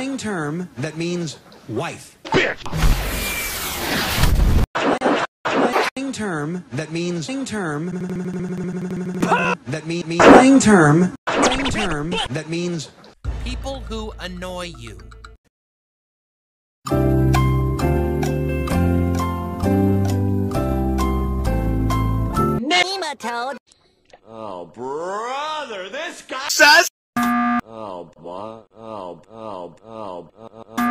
slang term that means wife. Bitch! Slang term that means slang term that means slang term that means people who annoy you. Nematode. Oh, brother, this guy Says. Oh, what? Oh.